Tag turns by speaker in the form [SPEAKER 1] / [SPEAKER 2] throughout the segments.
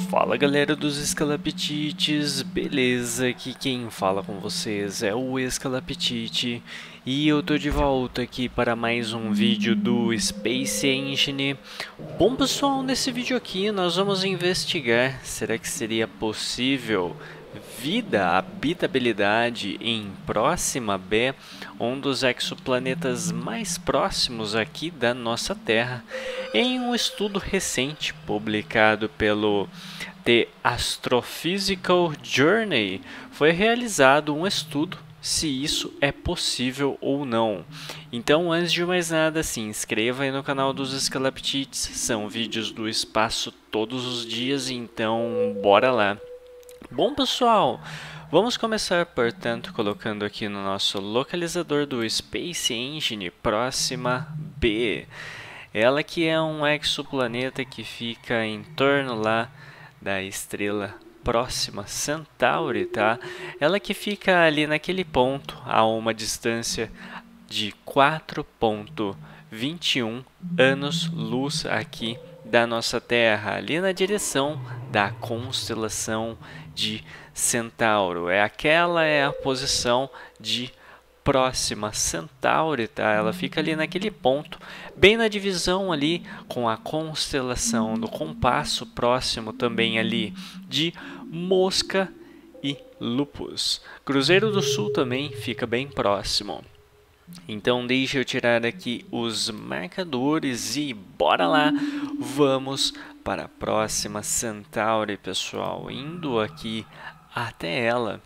[SPEAKER 1] Fala galera dos Escalapetites, beleza? Aqui quem fala com vocês é o Escalapetite e eu tô de volta aqui para mais um vídeo do Space Engine. Bom pessoal, nesse vídeo aqui nós vamos investigar, será que seria possível vida, habitabilidade em Próxima B, um dos exoplanetas mais próximos aqui da nossa Terra, em um estudo recente publicado pelo The Astrophysical Journey. Foi realizado um estudo se isso é possível ou não. Então, antes de mais nada, se inscreva aí no canal dos Escalapetites, são vídeos do espaço todos os dias, então bora lá. Bom pessoal, vamos começar portanto colocando aqui no nosso localizador do Space Engine Próxima B. Ela que é um exoplaneta que fica em torno lá da estrela Próxima Centauri, tá? Ela que fica ali naquele ponto a uma distância de 4,21 anos-luz aqui da nossa Terra, ali na direção da constelação de Centauro. Aquela é a posição de Próxima Centauri, tá? Ela fica ali naquele ponto, bem na divisão ali com a constelação do Compasso, próximo também ali de Mosca e Lupus. Cruzeiro do Sul também fica bem próximo. Então deixa eu tirar aqui os marcadores e bora lá, vamos para a Próxima Centauri, pessoal, indo aqui até ela.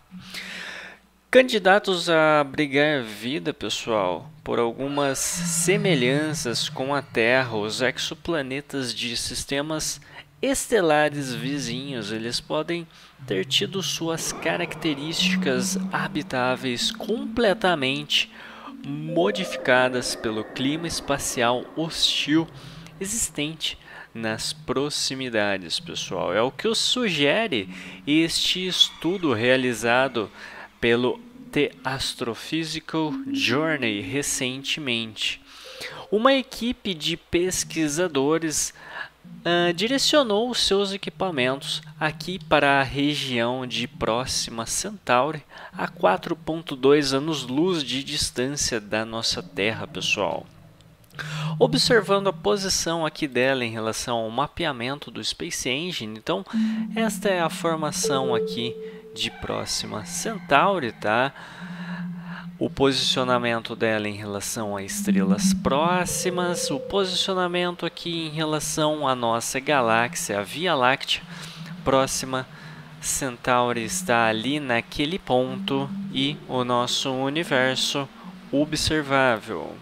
[SPEAKER 1] Candidatos a abrigar vida, pessoal, por algumas semelhanças com a Terra, os exoplanetas de sistemas estelares vizinhos, eles podem ter tido suas características habitáveis completamente modificadas pelo clima espacial hostil existente nas proximidades, pessoal. É o que sugere este estudo realizado pelo The Astrophysical Journey recentemente. Uma equipe de pesquisadores direcionou seus equipamentos aqui para a região de Próxima Centauri, a 4,2 anos-luz de distância da nossa Terra, pessoal. Observando a posição aqui dela em relação ao mapeamento do Space Engine, então esta é a formação aqui de Próxima Centauri, tá? O posicionamento dela em relação a estrelas próximas, o posicionamento aqui em relação à nossa galáxia, a Via Láctea. Próxima Centauri está ali naquele ponto e o nosso universo observável.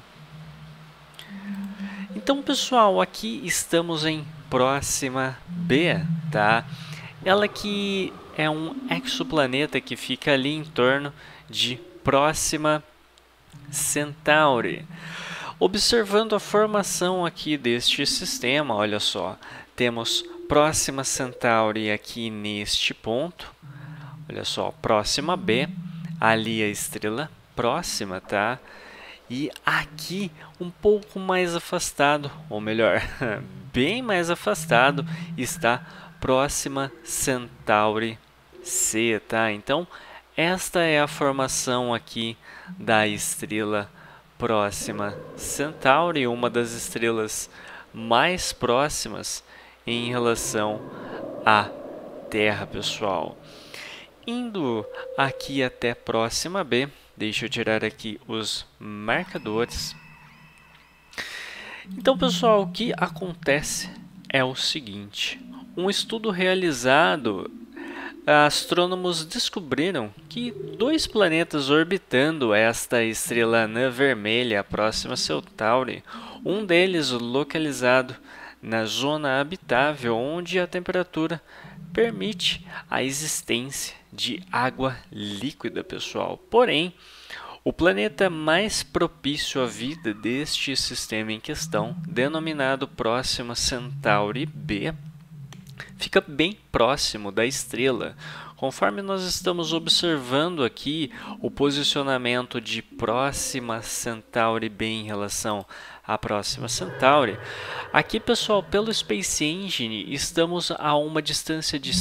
[SPEAKER 1] Então, pessoal, aqui estamos em Próxima B, tá? Ela que é um exoplaneta que fica ali em torno de Próxima Centauri. Observando a formação aqui deste sistema, olha só, temos Próxima Centauri aqui neste ponto, olha só, Próxima B, ali a estrela Próxima, tá? E aqui um pouco mais afastado, ou melhor, bem mais afastado, está Próxima Centauri C, tá? Então, esta é a formação aqui da estrela Próxima Centauri, uma das estrelas mais próximas em relação à Terra, pessoal. Indo aqui até Próxima B, deixa eu tirar aqui os marcadores. Então, pessoal, o que acontece é o seguinte: um estudo realizado, astrônomos descobriram que dois planetas orbitando esta estrela anã vermelha, a Próxima Centauri, um deles localizado na zona habitável, onde a temperatura permite a existência de água líquida, pessoal. Porém, o planeta mais propício à vida deste sistema em questão, denominado Próxima Centauri B, fica bem próximo da estrela. Conforme nós estamos observando aqui o posicionamento de Próxima Centauri B em relação a Próxima Centauri. Aqui, pessoal, pelo Space Engine, estamos a uma distância de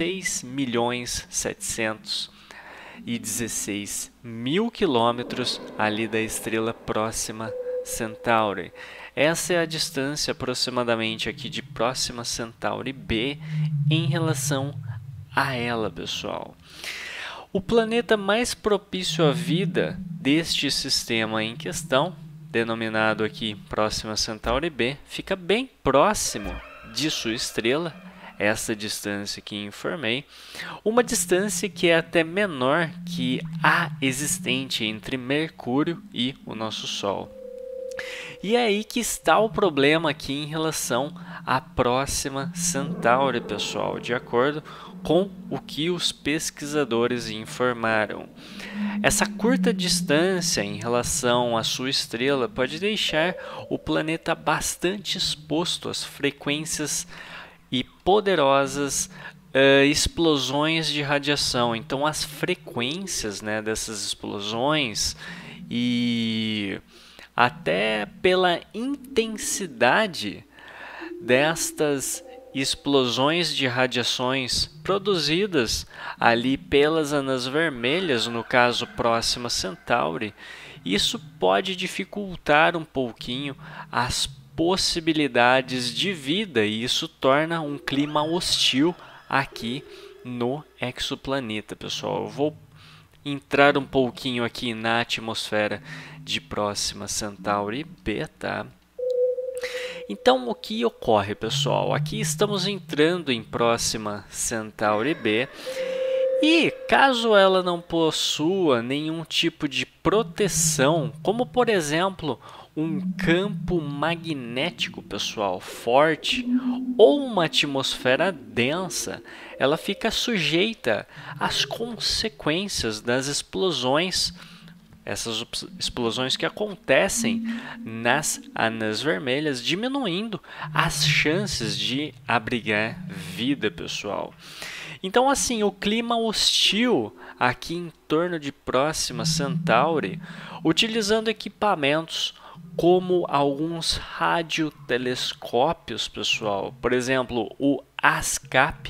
[SPEAKER 1] 6.716.000 quilômetros ali da estrela Próxima Centauri. Essa é a distância aproximadamente aqui de Próxima Centauri B em relação a ela, pessoal. O planeta mais propício à vida deste sistema em questão, denominado aqui Próxima Centauri B, fica bem próximo de sua estrela, essa distância que informei, uma distância que é até menor que a existente entre Mercúrio e o nosso Sol. E é aí que está o problema aqui em relação à Próxima Centauri, pessoal, de acordo com o que os pesquisadores informaram. Essa curta distância em relação à sua estrela pode deixar o planeta bastante exposto às frequências e poderosas explosões de radiação. Então, as frequências, né, dessas explosões e até pela intensidade destas explosões de radiações produzidas ali pelas anãs vermelhas, no caso Próxima Centauri, isso pode dificultar um pouquinho as possibilidades de vida e isso torna um clima hostil aqui no exoplaneta, pessoal. Eu vou entrar um pouquinho aqui na atmosfera de Próxima Centauri B, tá? Então, o que ocorre, pessoal? Aqui estamos entrando em Próxima Centauri B e caso ela não possua nenhum tipo de proteção, como por exemplo um campo magnético, pessoal, forte ou uma atmosfera densa, ela fica sujeita às consequências das explosões. Essas explosões que acontecem nas anãs vermelhas, diminuindo as chances de abrigar vida, pessoal. Então, assim, o clima hostil aqui em torno de Próxima Centauri, utilizando equipamentos como alguns radiotelescópios, pessoal, por exemplo, o ASCAP,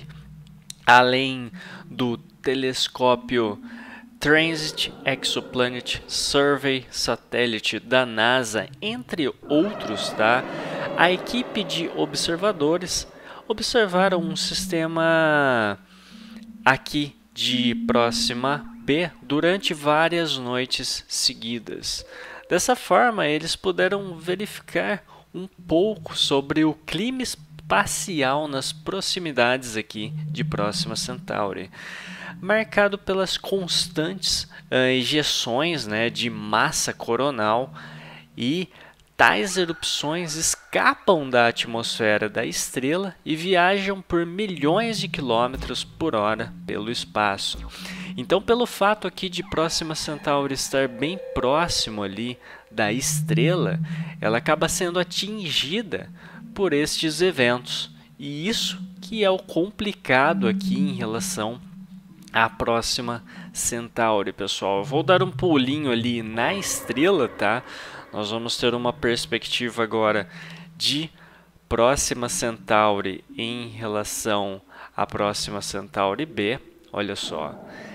[SPEAKER 1] além do telescópio Transit Exoplanet Survey Satellite da NASA, entre outros, tá? A equipe de observadores observaram um sistema aqui de Próxima B durante várias noites seguidas. Dessa forma, eles puderam verificar um pouco sobre o clima espacial nas proximidades aqui de Próxima Centauri, marcado pelas constantes ejeções, né, de massa coronal, e tais erupções escapam da atmosfera da estrela e viajam por milhões de quilômetros por hora pelo espaço. Então, pelo fato aqui de Próxima Centauri estar bem próximo ali da estrela, ela acaba sendo atingida por estes eventos. E isso que é o complicado aqui em relação à Próxima Centauri, pessoal. Eu vou dar um pulinho ali na estrela, tá? Nós vamos ter uma perspectiva agora de Próxima Centauri em relação à Próxima Centauri B. Olha só,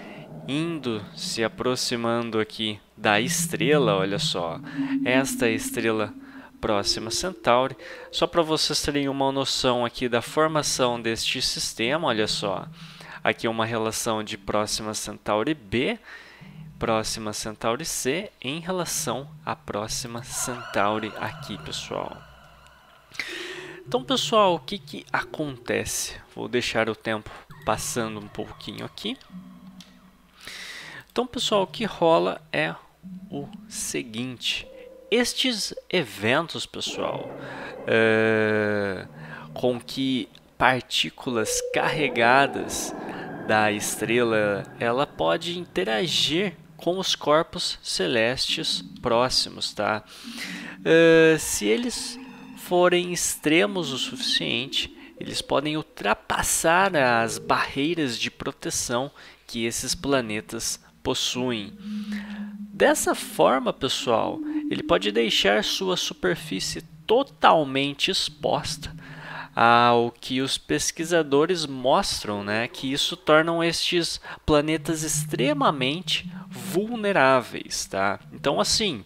[SPEAKER 1] se aproximando aqui da estrela, olha só, esta é a estrela Próxima Centauri. Só para vocês terem uma noção aqui da formação deste sistema, olha só, aqui uma relação de Próxima Centauri B, Próxima Centauri C em relação à Próxima Centauri aqui, pessoal. Então, pessoal, o que acontece? Vou deixar o tempo passando um pouquinho aqui. Então, pessoal, o que rola é o seguinte. Estes eventos, pessoal, com que partículas carregadas da estrela, ela pode interagir com os corpos celestes próximos, tá? Se eles forem extremos o suficiente, eles podem ultrapassar as barreiras de proteção que esses planetas possuem. Dessa forma, pessoal, ele pode deixar sua superfície totalmente exposta ao que os pesquisadores mostram, né, que isso torna estes planetas extremamente vulneráveis, tá? Então, assim,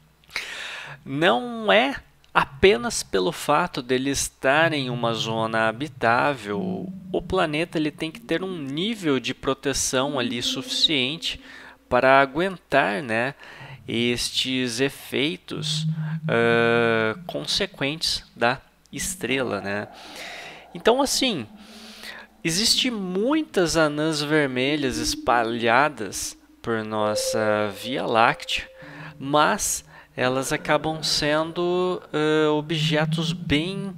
[SPEAKER 1] não é apenas pelo fato dele estar em uma zona habitável, o planeta ele tem que ter um nível de proteção ali suficiente para aguentar, né, estes efeitos consequentes da estrela, né? Então, assim, existem muitas anãs vermelhas espalhadas por nossa Via Láctea, mas elas acabam sendo objetos bem,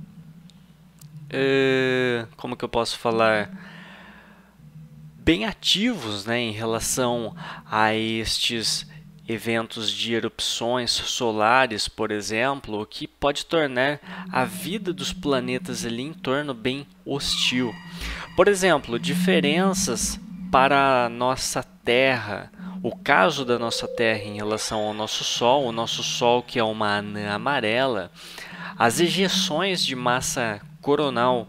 [SPEAKER 1] como que eu posso falar, bem ativos, né, em relação a estes eventos de erupções solares, por exemplo, o que pode tornar a vida dos planetas ali em torno bem hostil. Por exemplo, diferenças para a nossa Terra. O caso da nossa Terra em relação ao nosso Sol, o nosso Sol que é uma anã amarela, as ejeções de massa coronal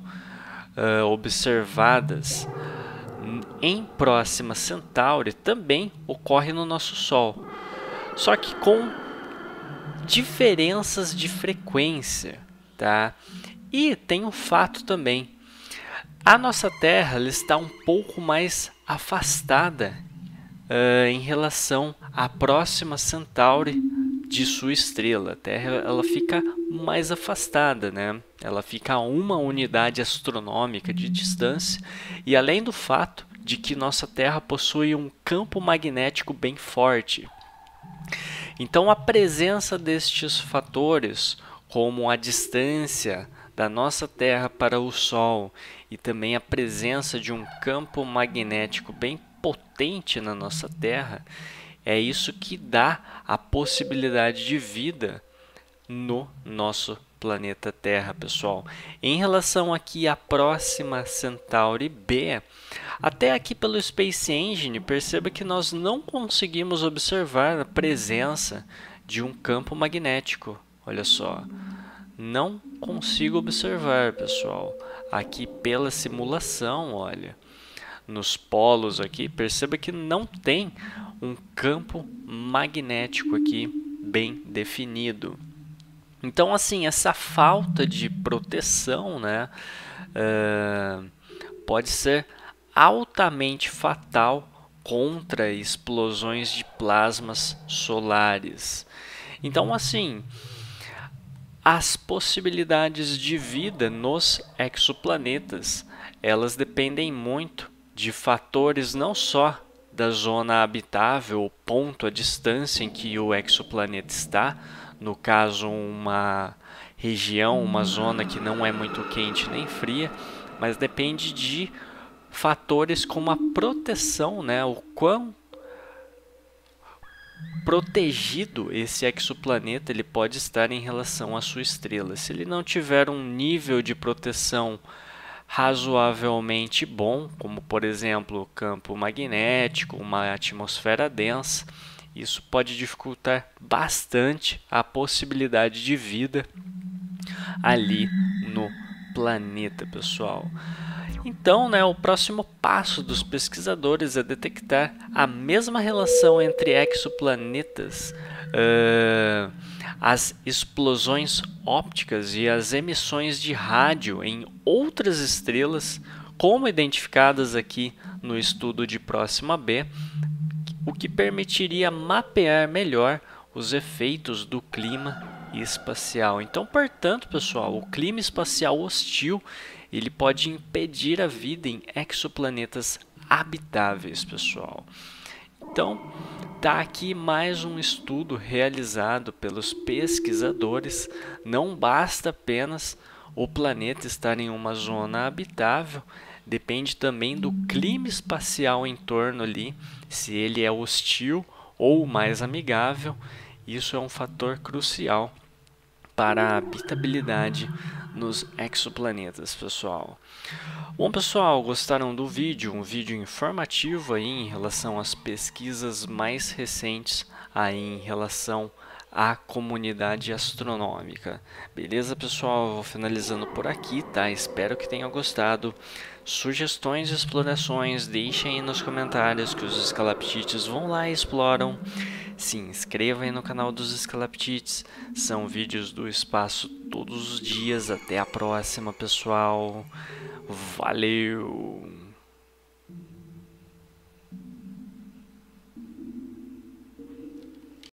[SPEAKER 1] observadas em Próxima Centauri também ocorre no nosso Sol, só que com diferenças de frequência, tá? E tem um fato também, a nossa Terra ela está um pouco mais afastada em relação à Próxima Centauri de sua estrela. A Terra ela fica mais afastada, né? Ela fica a uma unidade astronômica de distância, e além do fato de que nossa Terra possui um campo magnético bem forte. Então, a presença destes fatores, como a distância da nossa Terra para o Sol e também a presença de um campo magnético bem potente na nossa Terra, é isso que dá a possibilidade de vida no nosso planeta Terra, pessoal. Em relação aqui à Próxima Centauri B, até aqui pelo Space Engine, perceba que nós não conseguimos observar a presença de um campo magnético. Olha só, não consigo observar, pessoal. Aqui pela simulação, olha, nos polos aqui, perceba que não tem um campo magnético aqui bem definido. Então, assim, essa falta de proteção, né, pode ser altamente fatal contra explosões de plasmas solares. Então, assim, as possibilidades de vida nos exoplanetas, elas dependem muito de fatores não só da zona habitável, o ponto, a distância em que o exoplaneta está, no caso uma região, uma zona que não é muito quente nem fria, mas depende de fatores como a proteção, né? O quão protegido esse exoplaneta ele pode estar em relação à sua estrela. Se ele não tiver um nível de proteção razoavelmente bom, como por exemplo campo magnético, uma atmosfera densa, isso pode dificultar bastante a possibilidade de vida ali no planeta, pessoal. Então, né, o próximo passo dos pesquisadores é detectar a mesma relação entre exoplanetas, as explosões ópticas e as emissões de rádio em outras estrelas, como identificadas aqui no estudo de Próxima B, o que permitiria mapear melhor os efeitos do clima espacial. Então, portanto, pessoal, o clima espacial hostil ele pode impedir a vida em exoplanetas habitáveis, pessoal. Então, tá aqui mais um estudo realizado pelos pesquisadores. Não basta apenas o planeta estar em uma zona habitável, depende também do clima espacial em torno ali, se ele é hostil ou mais amigável. Isso é um fator crucial para a habitabilidade nos exoplanetas, pessoal. Bom, pessoal, gostaram do vídeo? Um vídeo informativo aí em relação às pesquisas mais recentes aí em relação a comunidade astronômica. Beleza, pessoal? Eu vou finalizando por aqui, tá? Espero que tenham gostado. Sugestões e explorações, deixem aí nos comentários que os escalaptites vão lá e exploram. Se inscreva aí no canal dos escalaptites. São vídeos do espaço todos os dias. Até a próxima, pessoal. Valeu!